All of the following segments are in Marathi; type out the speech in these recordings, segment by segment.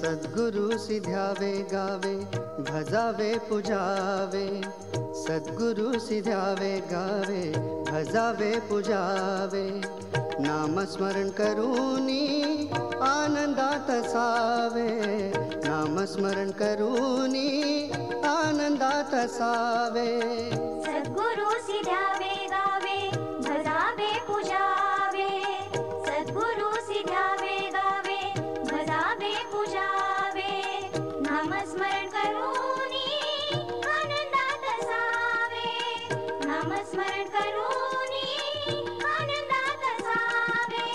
सद्गुरुसी ध्यावे गावे भजावे पूजावे, सद्गुरुसी ध्यावे गावे भजावे पूजावे, नामस्मरण करूनी आनंदात सावे, नामस्मरण करूनी आनंदात सावे। सद्गुरुसी ध्यावे गावे भजावे पूजावे, सद्गुरुसी ध्यावे गावे भजावे पूजावे, नामस्मरण करूनी आनंदात सावे, नामस्मरण करूनी आनंदात सावे।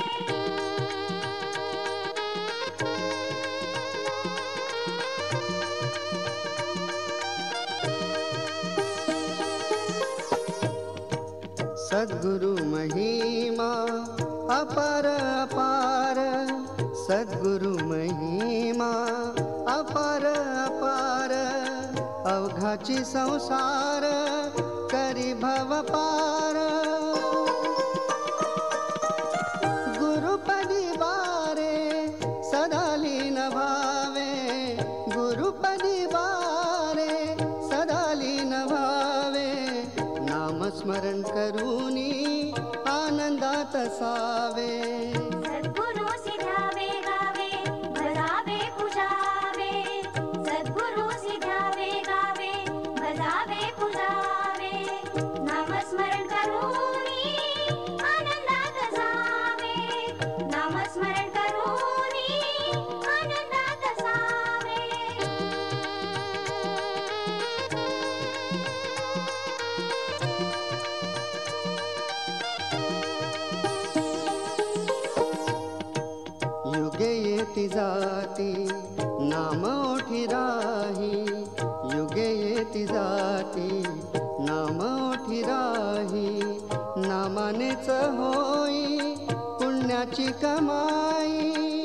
सद्गुरु महिमा अपार अपार, सद्गुरु महिमा अपार अपार, अवघाची संसार करी भव पार। गुरुपदी बारे सदा लीन भावे, गुरुपदी बारे सदा लीन भावे, नामस्मरण करूनी आनंदात सावे। सद्गुरुसी ध्यावे गावे भजावे पूजावे, सद्गुरुसी ध्यावे गावे भजावे पूजावे, नामस्मरण करूनी आनंदात सावे, नामस्मरण करूनी आनंदात सावे। युगे येती जाती नाम ओठी राही, युगे येती जाती नाम ओठी राही, नामानेच होई पुण्याची कमाई।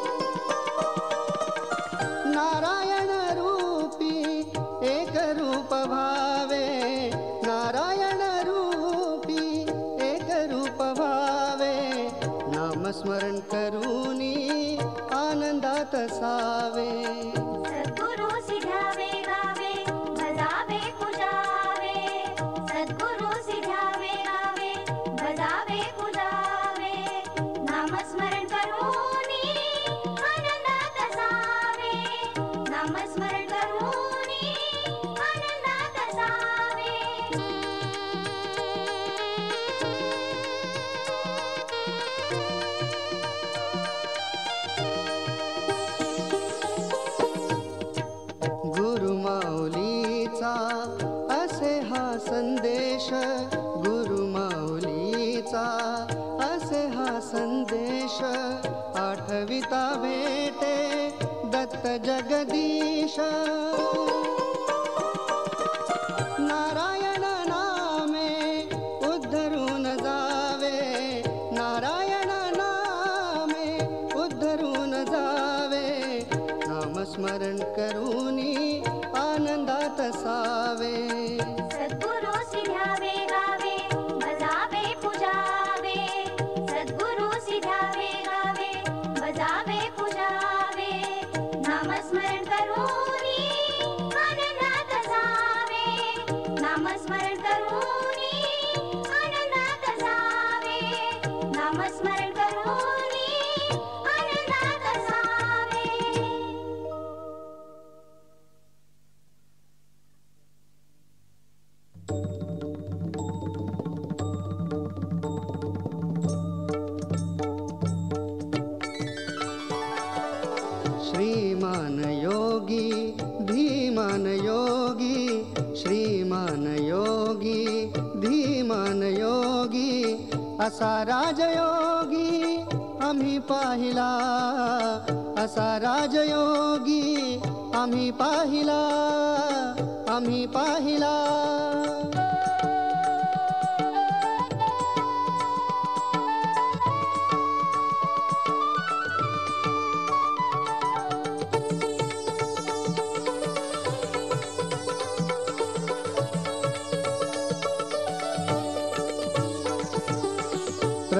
नारायण रूपी एक रूप भावे, नारायण रूपी एक रूप भावे, नामस्मरण करूनी आनंदात सावे। सद्गुरुसी ध्यावे गावे भजावे पूजावे, सद्गुरुसी ध्यावे गावे भजावे पूजावे, नामस्मरण करूनी आनंदात सावे, नामस्मरण करूनी आनंदात सावे। गुरुमाऊलीचा असे हा संदेश, गुरुमाऊलीचा असे हा संदेश, आठविता भेटे दत्त जगदीश। नारायण नामे उद्धरून जावे, नारायण नामे उद्धरून जावे, नामस्मरण करूनी आनंदात सावे। सद्गुरुसी ध्यावे गावे भजावे पूजावे, सद्गुरुसी ध्यावे गावे भजावे पूजावे, नामस्मरण करूनी आनंदात सावे, नामस्मरण करूनी आनंदात सावे, नामस्मरण करूनी आनंदात सावे। श्रीमान योगी धीमान योगी, श्रीमान योगी धीमान योगी, असा राजयोगी आम्ही पाहिला, असा राजयोगी आम्ही पाहिला, आम्ही पाहिला।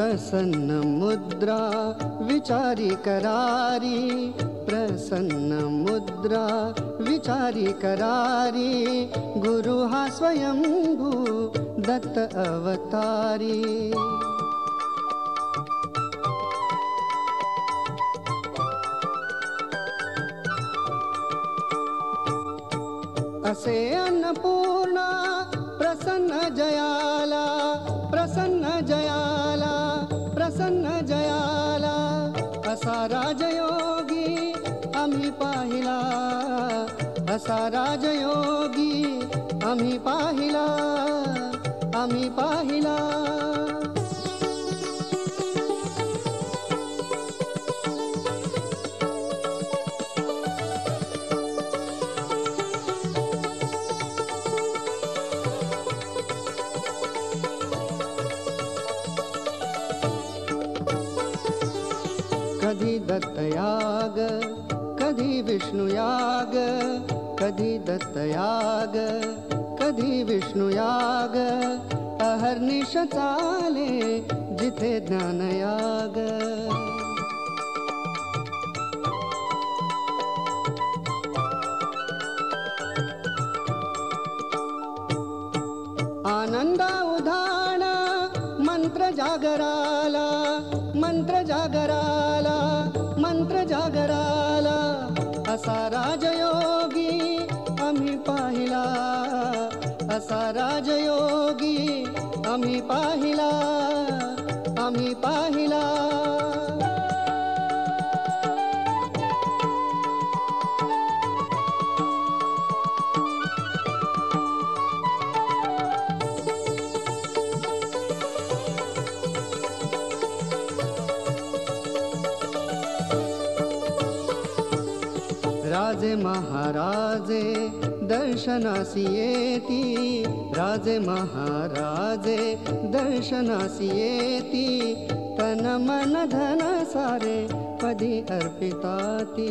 प्रसन्न मुद्रा विचारी करारी, प्रसन्न मुद्रा विचारी करारी, गुरु हा स्वयंभू दत्त अवतारी। असे अन्नपूर्णा प्रसन्न जयाला, प्रसन्न जयाला, प्रसन्न जयाला, असा राजयोगी आम्ही पाहिला, असा राजयोगी आम्ही पाहिला, आम्ही पाहिला। कधी दत्तयाग, कधी विष्णुयाग, कधी दत्तयाग, कधी विष्णुयाग, अहर्निश चाले जिथे ज्ञानयाग। आनंदा उधाण मंत्र जागराला, मंत्र जागराला, मंत्र जागराला, असा राजयोगी आम्ही पाहिला, असा राजयोगी आम्ही पाहिला, आम्ही पाहिला। राजे महाराजे दर्शनासी येती, राजे महाराजे दर्शनासी येती, तन मन धन सारे पदी अर्पिताती।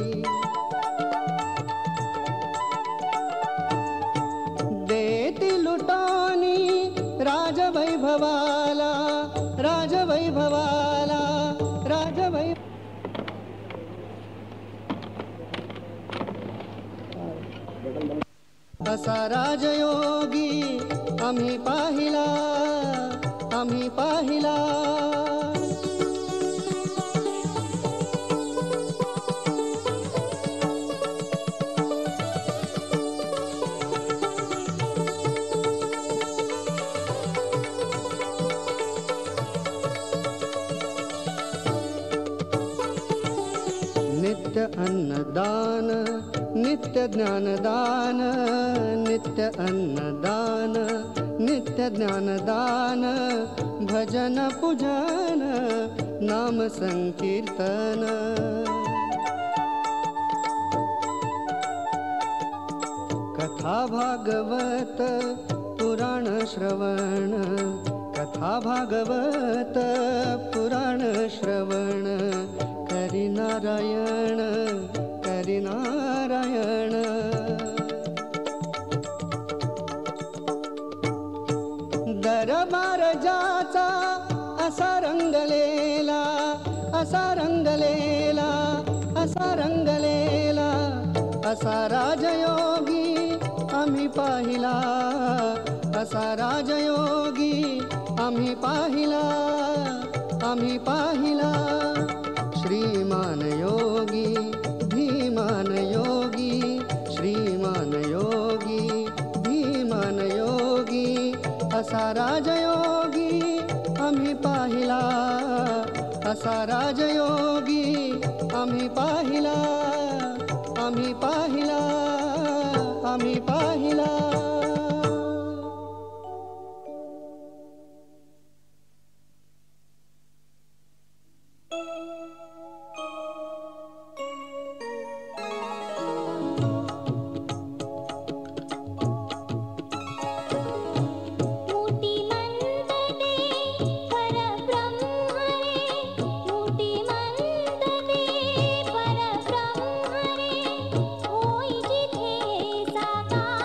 देती लुटानी राजवैभवाला, राजवैभवाला, राजवैभव। असा राजयोगी आम्ही पाहिला, आम्ही पाहिला। नित्य अन्नदान, नित्य ज्ञानदान, नित्य अन्नदान, नित्य ज्ञानदान, भजन पूजन नाम संकीर्तन। कथा भागवत पुराण श्रवण, कथा भागवत पुराण श्रवण, करी नारायण, करी नारायण। दरबार जाचा असा रंगलेला, असा रंगलेला, असा रंगलेला, असा राजयोगी आम्ही पाहिला, असा राजयोगी आम्ही पाहिला, आम्ही पाहिला। श्रीमान योगी धीमान योगी, श्रीमान योगी धीमान योगी, असा राजयोगी आम्ही पाहिला, असा राजयोगी आम्ही पाहिला, आम्ही पाहिला, आम्ही पाहिला। होई जिथे साकार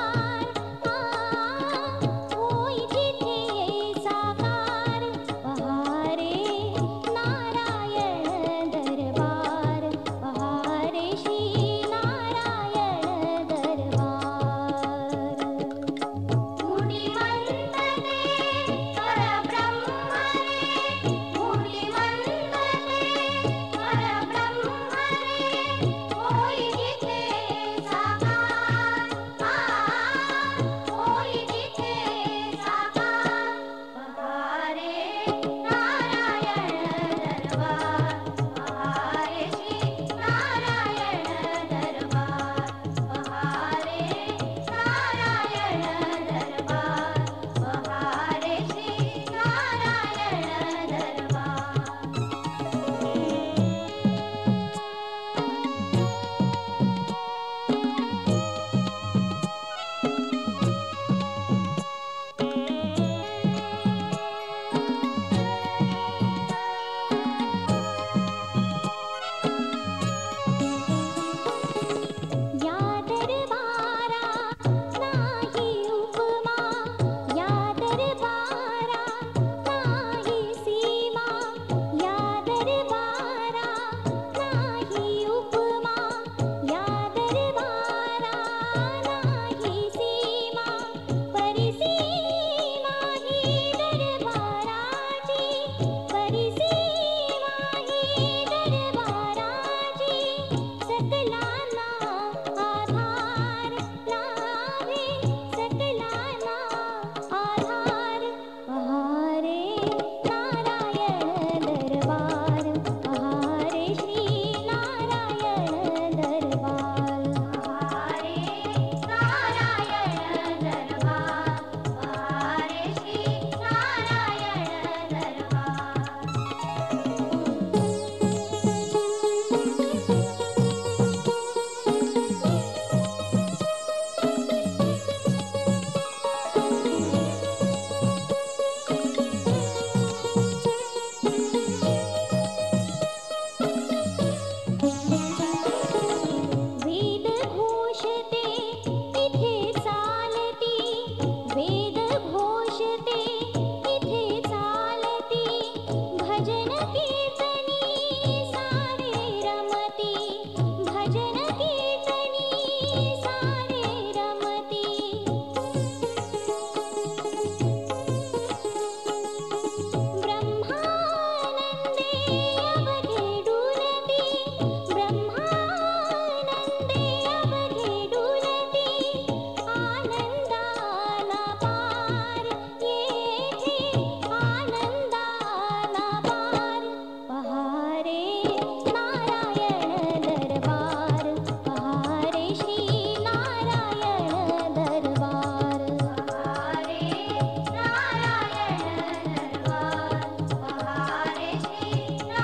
पहारे श्री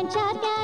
फुलांच्या त्या